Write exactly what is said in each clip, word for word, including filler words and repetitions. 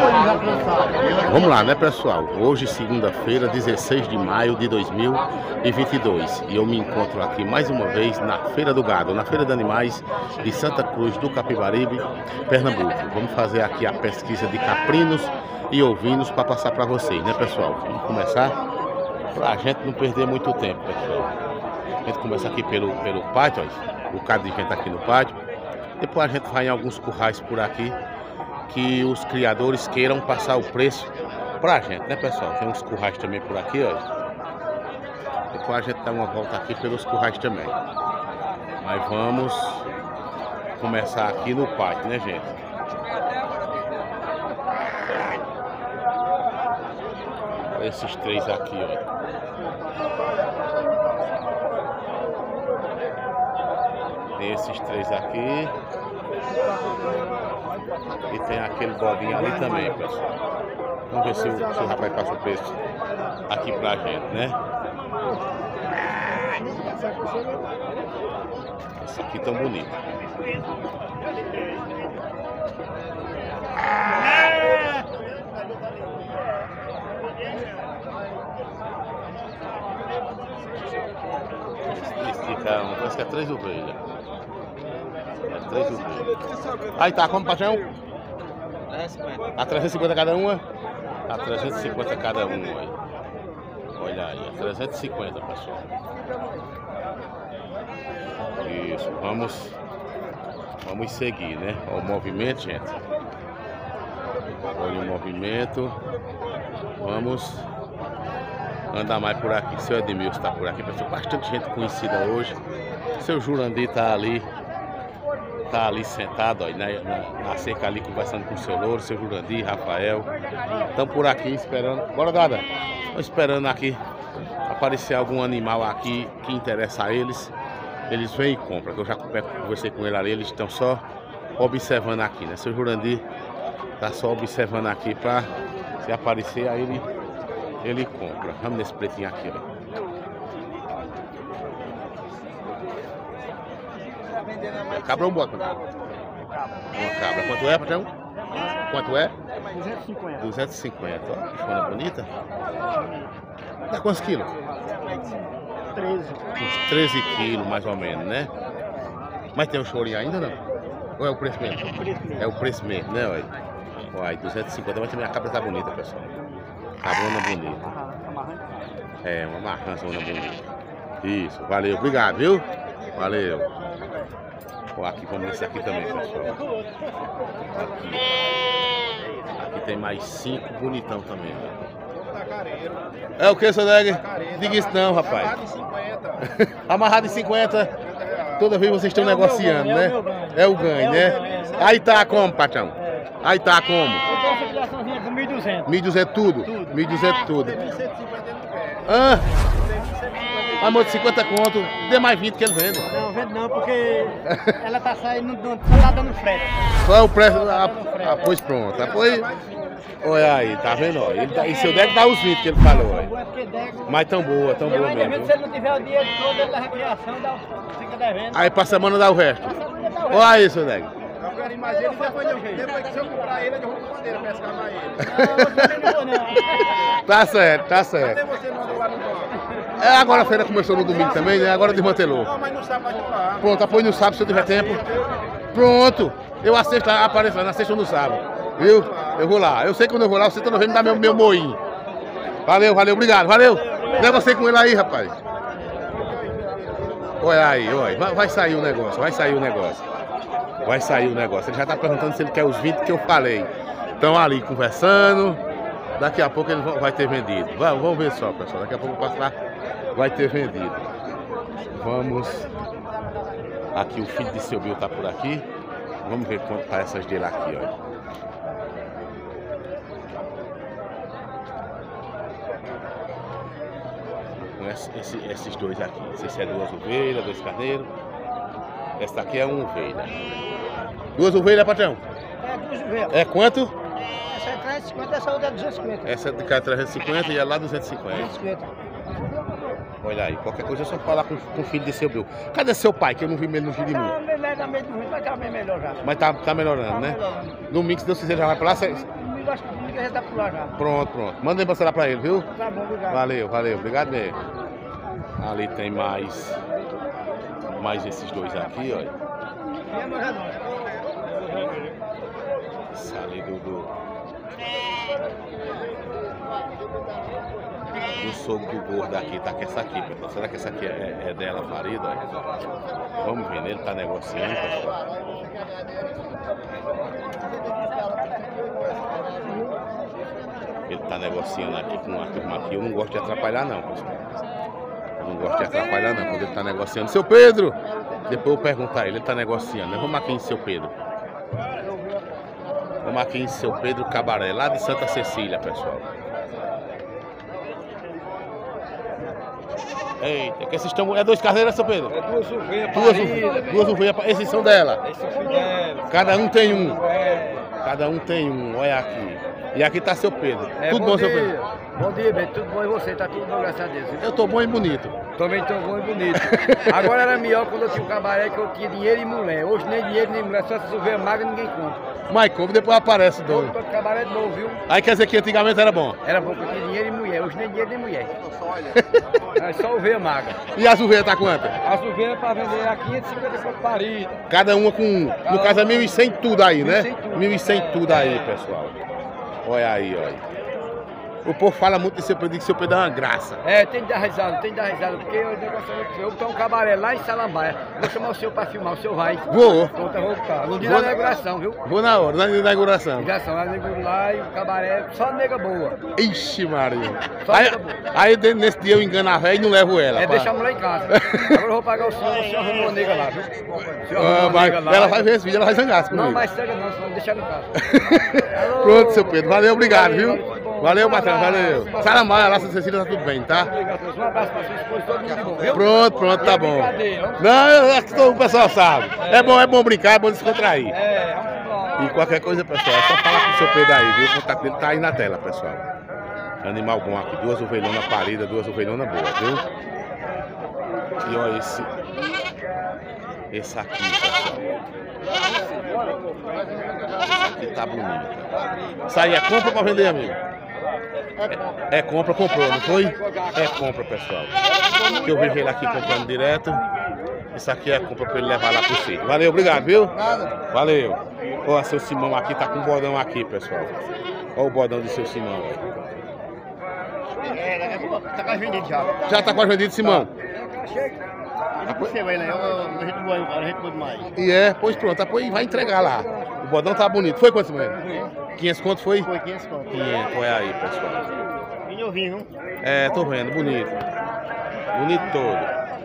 Vamos lá, né, pessoal? Hoje, segunda-feira, dezesseis de maio de dois mil e vinte e dois. E eu me encontro aqui mais uma vez na Feira do Gado, na Feira de Animais de Santa Cruz do Capibaribe, Pernambuco. Vamos fazer aqui a pesquisa de caprinos e ovinos para passar para vocês, né, pessoal? Vamos começar para a gente não perder muito tempo, pessoal. A gente começa aqui pelo, pelo pátio, ó, o bocado de gente aqui no pátio. Depois a gente vai em alguns currais por aqui que os criadores queiram passar o preço pra gente, né, pessoal? Tem uns currais também por aqui, ó. Depois a gente dá uma volta aqui pelos currais também. Mas vamos começar aqui no pátio, né, gente? Olha esses três aqui, ó. Tem esses três aqui. E tem aquele bodinho ali também, pessoal. Vamos ver se o, se o rapaz passa o preço aqui pra gente, né? Esse aqui tão bonito. Esse cara, parece que é três ovelhas. É três ovelhas. Aí tá, como, patrão? A trezentos e cinquenta cada uma? A trezentos e cinquenta cada uma, aí. Olha aí, a trezentos e cinquenta, pessoal. Isso, vamos Vamos seguir, né? Olha o movimento, gente. Olha o movimento. Vamos andar mais por aqui. Seu Edmilson está por aqui, pessoal. Bastante gente conhecida hoje. Seu Jurandir tá ali. Tá ali sentado, ó, na, na, na cerca ali, conversando com o seu Louro, seu Jurandir, Rafael. Estão por aqui esperando. Bora, Gada. Estão esperando aqui aparecer algum animal aqui que interessa a eles. Eles vêm e compram. Eu já conversei com ele ali, eles estão só observando aqui, né? Seu Jurandir tá só observando aqui para se aparecer, aí ele, ele compra. Vamos nesse pretinho aqui, ó. Cabra ou boa? Uma cabra. Quanto é, patrão? Quanto é? duzentos e cinquenta. duzentos e cinquenta. Ó, que chona bonita. Dá quantos quilos? treze. Uns treze quilos, mais ou menos, né? Mas tem o chorinho ainda, não? Ou é o preço mesmo? É o preço mesmo, né? Olha, olha, duzentos e cinquenta, mas também a cabra tá bonita, pessoal. Cabrona bonita. É, uma marrançona bonita. Isso, valeu, obrigado, viu? Valeu. Ó, aqui, vamos nesse aqui também, pessoal. Aqui, aqui tem mais cinco bonitão também. É o que, seu Neg? Diga isso não, rapaz. Amarrado em cinquenta. Toda vez vocês estão negociando, né? É o ganho, né? Aí tá como, patrão? Aí tá como? Com mil e duzentos. mil e duzentos tudo? mil e duzentos tudo. Ah! Amor, de cinquenta conto, dê mais vinte que ele vende. Não, vende não, porque ela tá saindo, não tá dando frete. Só é o preço, ah, ah, pois pronto. Ah, pois, olha aí, tá vendo? Ó, ele tá, e seu Deco dá os vinte que ele falou. Ó. Mas tão boa, tão boa mesmo. Se ele não tiver o dinheiro todo, ele leva a criação, dá, fica devendo. Aí pra semana dá o resto. Olha aí, seu Deco. Mas ele depois, eu, depois que se eu comprar ele, eu vou com bandeira pescar pra ele. Não, não, não. Tá certo, tá certo. Cadê você mandou lá no banco? É, agora a feira começou no domingo também, né? Agora desmantelou. Não, mas não sabe mais lá. Pronto, apoio no sábado se eu tiver tempo. Pronto, eu assisto, apareço lá na sexta ou no sábado. Viu? Eu vou lá. Eu sei que quando eu vou lá, você toda vez me dá meu, meu moinho. Valeu, valeu, obrigado, valeu. Leva você com ele aí, rapaz. Olha aí, olha. Vai, vai sair o negócio, vai sair o negócio. Vai sair o negócio. Ele já tá perguntando se ele quer os vinte que eu falei. Estão ali conversando. Daqui a pouco ele vai ter vendido. Vamos, vamos ver só, pessoal. Daqui a pouco eu passo lá, vai ter vendido. Vamos. Aqui o filho de seu Bill tá por aqui. Vamos ver quanto tá essas dele aqui, ó. Com esse, esse, esses dois aqui. Não sei se é duas ovelhas, dois carneiros. Essa aqui é uma ovelha. Duas ovelhas, patrão? É, duas ovelhas. É quanto? Essa é trezentos e cinquenta, essa outra é duzentos e cinquenta. Essa é de cá trezentos e cinquenta e é lá duzentos e cinquenta. duzentos e cinquenta. Olha aí, qualquer coisa é só falar com, com o filho de seu Bill. Cadê seu pai, que eu não vi ele no vídeo de mim? Tá meio da meio do ruim, mas tá bem melhor já. Mas tá, tá melhorando, Tá né? melhorando. Domingo, se Deus quiser, já vai pra lá. Cê... domingo, acho que domingo já tá por lá já. Pronto, pronto. Manda aí pra pra ele, viu? Tá bom, obrigado. Valeu, valeu. Obrigado mesmo. Ali tem mais... Mais esses dois aqui, olha. Essa ali do... do... O sogro do gordo aqui tá com essa aqui, pessoal. Será que essa aqui é, é dela, Farida? Vamos ver, ele tá negociando, pessoal. Ele tá negociando aqui com uma turma aqui. Eu não gosto de atrapalhar não, pessoal. Eu não gosto de atrapalhar não, quando ele tá negociando. Seu Pedro! Depois eu pergunto a ele, ele tá negociando. Vamos aqui em Seu Pedro. Vamos aqui em Seu Pedro Cabaré, lá de Santa Cecília, pessoal. Eita, que esses estão... É dois carneiros, Seu Pedro? É duas uveias Duas, paridas. duas uveias, esses são dela. Esses são dela. Cada um tem um. É. Cada um tem um, olha aqui. E aqui tá Seu Pedro. É, Tudo bom, bom, Seu dia. Pedro? Bom dia, Beto. Tudo bom e você? Tá tudo bom, graças a Deus. Eu tô bom e bonito. Também tô bom e bonito. Agora era melhor quando eu tinha um cabaré que eu tinha dinheiro e mulher. Hoje nem dinheiro nem mulher, só se uveias magras ninguém compra. Mas como depois aparece o dono. Todo cabaré é novo, viu? Aí quer dizer que antigamente era bom. Era bom que eu tinha dinheiro e mulher. Hoje nem dinheiro nem mulher. É só uveia magra. E as uveias tá quanto? As uveias para vender a quinhentos e cinquenta por parida. Cada uma com, no caso é mil e cem tudo aí, né? mil e cem tudo. mil e cem tudo aí, pessoal. Olha aí, olha. O povo fala muito de Seu Pedro, que Seu Pedro é uma graça. É, tem que dar risada, tem que dar risada, porque eu negócio muito feio. Eu tenho um cabaré lá em Salambaia. Vou chamar o senhor para filmar, o senhor vai. Vou. Pronto, eu vou estar. No dia Vou da na- inauguração, viu? Vou na hora, na inauguração. Inauguração, lá nego lá e o cabaré, só nega boa. Ixi, Maria. Só Aí, fica bom. aí de- nesse dia eu engano a velha e não levo ela. É pá. deixar a mulher em casa. Agora eu vou pagar o senhor, o senhor arrumou uma nega lá, viu? O senhor Ah, arrumou uma mas nega lá. ela vai ver esse vídeo, ela vai zangar comigo. Não, mas cega não, senão deixar em casa. Alô? Pronto, Seu Pedro. Valeu, obrigado, Valeu, viu? valeu, tudo bom. Valeu, Um patrão, abraço. valeu. Sarambaia, lá, Santa Cecília, tá tudo bem, tá? Obrigado, um abraço pra sua esposa, todo mundo de bom, viu? Pronto, pronto, tá bom. Brincadeira, vamos- Não, eu acho que todo o pessoal sabe. É bom, é bom brincar, é bom descontrair. É, vamos embora. E qualquer coisa, pessoal, é só falar com o Seu Pedro aí, viu? O contato dele tá aí na tela, pessoal. Animal bom aqui, duas ovelhonas paridas, duas ovelhonas boas, viu? E olha esse... Esse aqui, pessoal. Esse aqui tá bonito. Isso aí é compra pra vender, amigo? É, é compra, comprou, não foi? É compra, pessoal. Que eu vejo ele aqui comprando direto. Isso aqui é compra pra ele levar lá pro sítio. Valeu, obrigado, viu? Valeu. Ó, seu Simão aqui tá com um bodão aqui, pessoal. Ó o bodão de seu Simão. Tá quase vendido já. Já tá quase vendido, Simão? Você vai, né? A gente boa, o cara, a gente boa demais. E é, pois pronto, tá, pois vai entregar lá. O bodão tá bonito. Foi quanto, Simão? quinhentos conto foi? Foi quinhentos conto. quinhentos, olha aí, pessoal. Vinho vinho, viu? É, tô vendo, bonito. Bonito todo.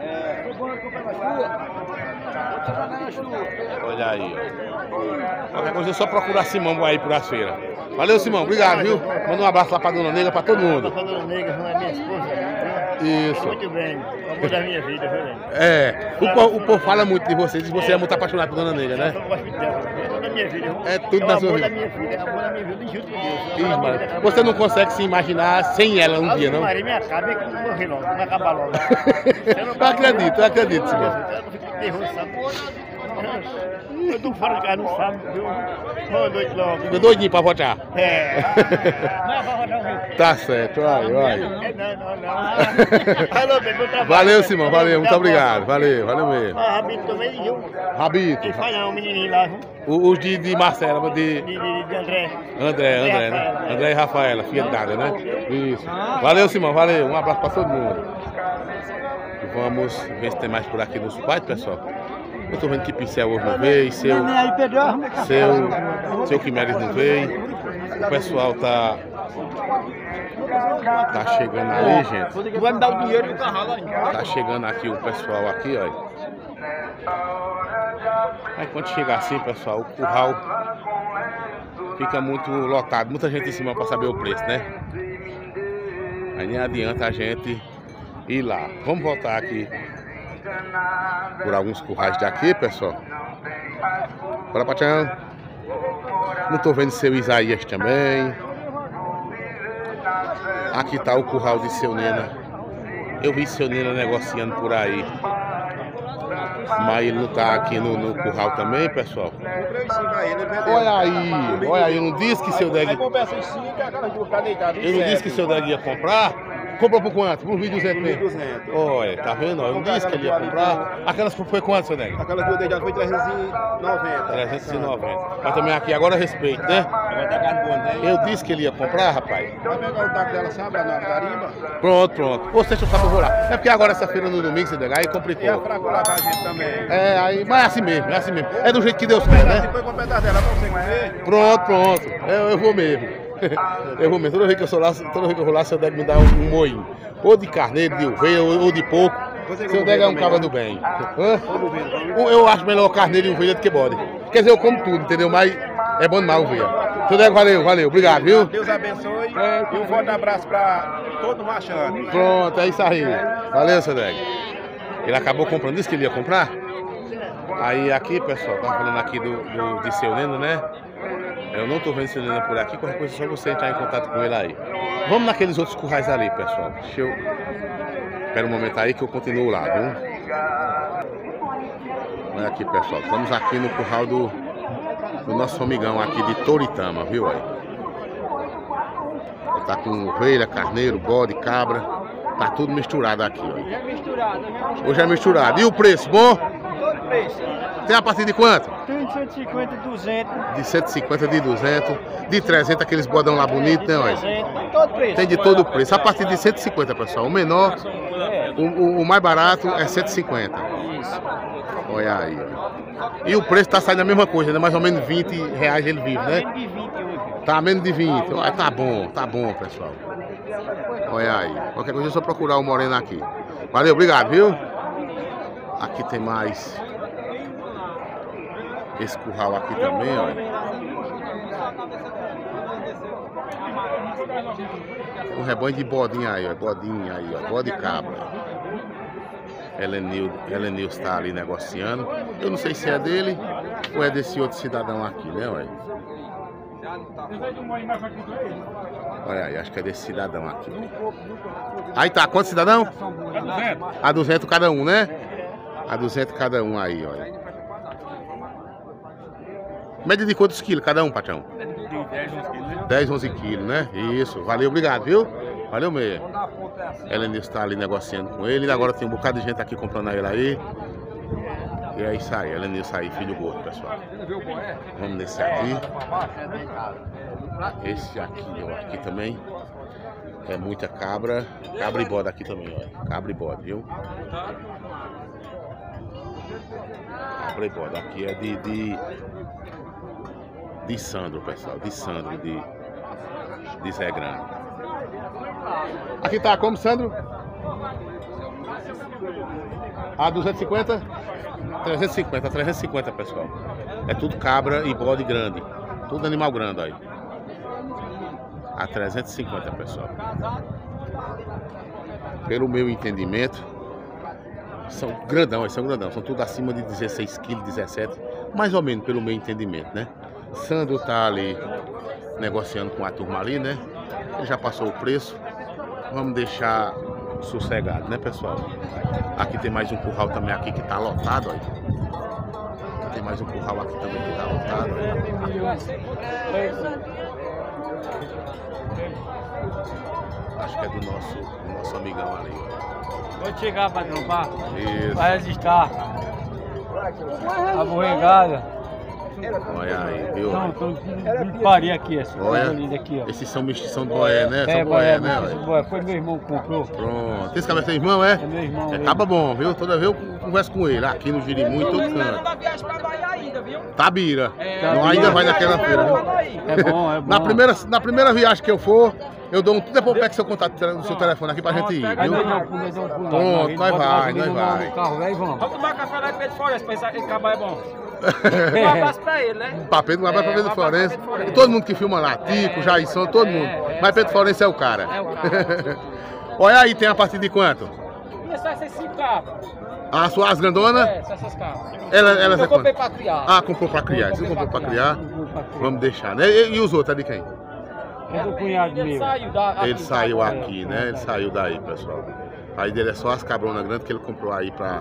Olha aí, ó. Qualquer coisa é só procurar Simão aí por as feiras. Valeu, Simão, obrigado, viu? Manda um abraço lá pra Dona Negra, pra todo mundo. Pra Dona Negra, é minha esposa. Isso. Muito bem. O amor da minha vida, viu, velho? É, o povo, o povo fala muito de você, diz que você é muito apaixonado por Dona Negra, né? Eu gosto muito dela. É tudo da minha vida, viu? É tudo é da o sua amor vida. da minha vida, é o amor da minha vida, junto com Deus. É o Ih, amor da minha mano, vida, é o você amor não da- consegue se imaginar sem ela um dia, não? Maria, minha cara, bem que não morri logo, não acabar logo. Eu acredito, eu acredito, Simão. Eu não fico nervoso, sabe? Eu tô fora de casa, não sabe, viu? Boa noite logo. Tô doidinho pra votar. É. Não é pra rodar o rio. Tá certo, vai, vai. É, não, não, não. Alô, bem, bom trabalho. Valeu, né? Simão, valeu, muito Até a obrigado. próxima. Valeu, valeu mesmo. Ah, Rabito também, viu? Rabito, Quem faz não, o menininho lá, viu? o- os de, de Marcela, de De, de, de André. André, André, né? André e Rafaela, filha de Dada, né? Isso. Valeu, Simão, valeu. Um abraço pra todo mundo. E vamos ver se tem mais por aqui nos pais, pessoal. Eu tô vendo que Pincel hoje não veio, seu, Aí, Pedro. seu, seu Quimeres não veio. O pessoal tá, tá chegando ali, gente. Vai me dar o dinheiro e o carro ainda. Tá chegando aqui o pessoal aqui, ó. Aí quando chegar assim, pessoal, o curral fica muito lotado. Muita gente em cima para saber o preço, né? Aí nem adianta a gente ir lá. Vamos voltar aqui por alguns currais daqui, pessoal. Bora, Patião. Não tô vendo seu Isaías também. Aqui tá o curral de seu Nena. Eu vi seu Nena negociando por aí. Mas ele não tá aqui no, no curral também, pessoal? Comprei os cinco a ele, ele vendeu. Olha aí, olha aí, não disse que seu Deg... Aí comprei essas cinco, aquelas duas ficar deitadas. Ele não disse que seu Deg ia comprar? Comprou por quanto? Por mil e duzentos mesmo? mil e duzentos. Olha, tá vendo? Eu não disse que ele ia comprar. Aquelas foi quanto, seu Deg? Aquelas duas deitadas foi trezentos e noventa. trezentos e noventa. Mas também aqui agora respeito, né? Vai dar carne boa, né? Eu disse que ele ia comprar, rapaz. Vai pegar o taco dela, sabe, lá na garimba. Pronto, pronto. Você deixa eu saber, eu vou lá. É porque agora essa feira no domingo, seu Deg, aí E a complicou. fracola pra gente também. É, aí, mas é assim mesmo, é assim mesmo. É do jeito que Deus quer, né? Depois com o pedaço dela, pra você comer. Pronto, pronto. Eu, eu vou mesmo. Eu vou mesmo. Toda vez que eu sou lá, toda vez que eu vou lá, seu Deg me dá um, um moinho. Ou de carneiro, de ovelha, ou, ou de porco. Seu Deg é um cabra do bem. Hã? Eu acho melhor carneiro e ovelha do que bode. Quer dizer, eu como tudo, entendeu? Mas é bom demais ovelha. Seu Deg, valeu, valeu. Obrigado, viu? Deus abençoe e um forte abraço pra todos os machantes. Pronto, é isso aí. Valeu, seu Deg. Ele acabou comprando, disse que ele ia comprar? Aí aqui, pessoal, tá falando aqui do, do, de seu Neno, né? Eu não tô vendo seu Neno por aqui, qualquer coisa é só você entrar em contato com ele aí. Vamos naqueles outros currais ali, pessoal. Deixa eu... Espera um momento aí que eu continuo lá, viu? Olha aqui, pessoal. Estamos aqui no curral do, do nosso amigão aqui de Toritama, viu aí? Ele tá com ovelha, carneiro, bode, cabra. Tá tudo misturado aqui, ó. Hoje é misturado. E o preço, bom? Todo preço. Tem a partir de quanto? Tem de cento e cinquenta, duzentos. De cento e cinquenta, de duzentos, de trezentos, aqueles bodão lá bonitos, né, olha? trezentos, todo preço. Tem de todo o preço. A partir de cento e cinquenta, pessoal. O menor, o, o, o mais barato é cento e cinquenta. Isso. Olha aí, ó. E o preço tá saindo a mesma coisa, né? Mais ou menos vinte reais ele vive, né? Menos de vinte hoje. Tá menos de vinte. Olha, tá bom, tá bom, pessoal. Olha aí. Qualquer coisa é só procurar o Moreno aqui. Valeu, obrigado, viu? Aqui tem mais esse curral aqui também, olha. Um rebanho de bodinha aí, ó. Bodinha aí, ó. Bode cabra. Helenil está ali negociando. Eu não sei se é dele ou é desse outro cidadão aqui, né, olha. Olha aí, acho que é desse cidadão aqui. Aí tá, quanto cidadão? A duzentos cada um, né? A duzentos cada um aí, olha. Média de quantos quilos cada um, patrão? dez, onze quilos, né? Isso, valeu, obrigado, viu? Valeu mesmo. Ela está ali negociando com ele. Agora tem um bocado de gente aqui comprando a ele aí. E é isso aí, ela aí, filho gordo, pessoal. Vamos nesse aqui. Esse aqui, ó, aqui também. É muita cabra. Cabra e bode aqui também, ó. Cabra e bode, viu? Cabra e bode. Aqui é de, de, de Sandro, pessoal. De Sandro, de, de Zé Grande. Aqui tá como, Sandro? A duzentos e cinquenta? trezentos e cinquenta, trezentos e cinquenta, pessoal. É tudo cabra e bode grande. Tudo animal grande aí. A trezentos e cinquenta, pessoal. Pelo meu entendimento, são grandão, são grandão. São tudo acima de dezesseis quilos, dezessete. Mais ou menos, pelo meu entendimento, né? Sandro tá ali negociando com a turma ali, né? Ele já passou o preço. Vamos deixar sossegado, né, pessoal? Aqui tem mais um curral também aqui que tá lotado, olha. Aqui tem mais um curral aqui também que tá lotado, olha. Acho que é do nosso, do nosso amigão ali, ó. Pode chegar, patrão, pá. Isso. Vai resistar. Aborregada. Olha aí, viu? Então, então, parei aqui, essa Olha, linda aqui, ó. esses são mistos, são boé, né? É, São boé, boé, né? esse Olha. boé. Foi meu irmão que comprou. Pronto. Esse cabra é seu irmão, é? É meu irmão. É ele. caba bom, viu? Toda vez eu converso com ele, aqui no Jirimu, em todo canto. Tabira. É, Não, ainda vai naquela feira, viu? É bom, é bom. Na primeira, na primeira viagem que eu for, eu dou um tudo depois pega seu contato do seu telefone aqui pra gente ir, Aí viu? nós damos um pulo, nós damos um pulo lá. Pronto, Nós nós bota vai, gasolina nós lá vai. no carro, lá e vamos. Vamos tomar café lá em Pedro Floresta, pra esse esse cabal é bom. Um abraço pra ele, né? Pra Pedro, um abraço pra Pedro Florencio. E todo mundo que filma lá, Tico, Jairson, todo mundo. Mas Pedro Florencio é o cara. É o cara. Olha aí, tem a partir de quanto? E só essas cinco cabras. A sua, as grandonas? É, só essas cabras. Ela, elas Eu é comprei quanto? pra criar. Ah, comprou pra criar. Você comprou pra criar? Vamos deixar, né? E, e os outros, é de quem? É do cunhado Ele meu. saiu da, aqui, Ele saiu tá? aqui, né? Ele saiu daí, pessoal. Aí dele é só as cabronas grandes que ele comprou aí pra,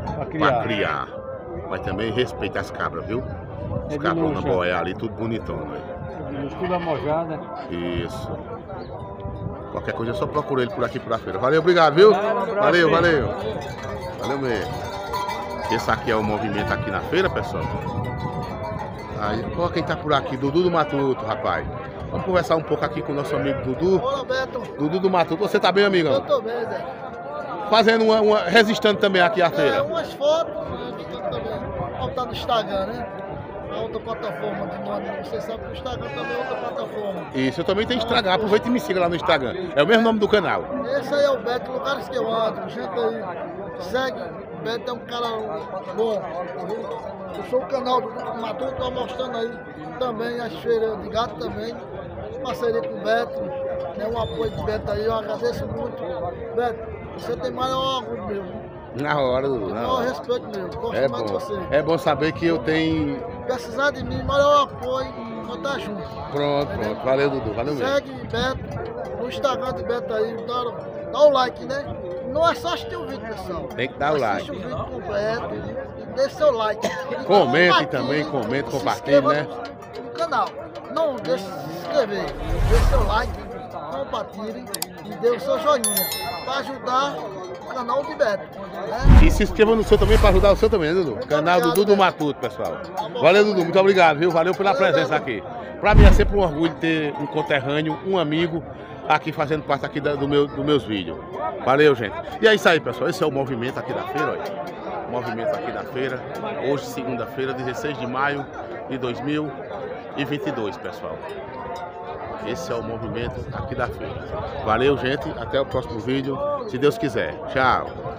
Pra criar. Pra criar. Mas também respeita as cabras, viu? Os É de cabras na luxo. boia ali, tudo bonitão, né? Tudo amojada. Isso. Qualquer coisa é só procura ele por aqui pela feira. Valeu, obrigado, viu? Um abraço, Valeu, filho. valeu. Valeu mesmo. Esse aqui é o movimento aqui na feira, pessoal. Aí, ó, quem tá por aqui, Dudu do Matuto, rapaz. Vamos conversar um pouco aqui com o nosso amigo Dudu. Olá, Beto. Dudu do Matuto, você tá bem, amigão? Eu tô bem, Zé. Fazendo uma, uma resistindo também aqui à É, feira. umas fotos, né, de tudo também. Vamos tá no Instagram, né? É outra plataforma de nome. Você sabe que o Instagram também é outra plataforma. Isso, eu também tenho Instagram. Aproveita e me siga lá no Instagram. É o mesmo nome do canal. Esse aí é o Beto, lugares que eu ando. Gente aí, segue. O Beto é um cara bom. Eu sou o canal do Matuto, tô mostrando aí também as feiras de gato também. Parceria com o Beto. Né, um apoio do Beto aí, eu agradeço muito. Beto, você tem maior orgulho meu. Na hora, Dudu. Na Maior hora. respeito meu. Gosto É mais de bom. você. É bom saber que eu tenho. Precisar de mim, maior apoio, vou estar junto. Pronto, pronto. Valeu, Dudu. Valeu mesmo. Segue Beto, no Instagram de Beto aí, dá, dá o like, né? Não é só assistir o vídeo, pessoal. Tem que dar o like. Assiste o vídeo completo e dê seu like. E Comente compartilhe, também, comente, se compartilhe, inscreva né? No, no canal. Não deixe de se inscrever. Dê seu like, compartilhe e dê o seu joinha. Para ajudar o canal de Beto. Né? E se inscreva no seu também para ajudar o seu também, né, Dudu? Muito Canal obrigado, Dudu do Beto. Matuto, pessoal. Valeu, Dudu. Muito obrigado, viu? Valeu pela Valeu, presença Beto. aqui. Pra mim é sempre um orgulho ter um conterrâneo, um amigo aqui fazendo parte aqui da- do meu, dos meus vídeos. Valeu, gente. E é isso aí, pessoal. Esse é o movimento aqui da feira, olha. O movimento aqui da feira. Hoje, segunda-feira, dezesseis de maio de dois mil e vinte e dois, pessoal. Esse é o movimento aqui da feira. Valeu, gente. Até o próximo vídeo, se Deus quiser. Tchau.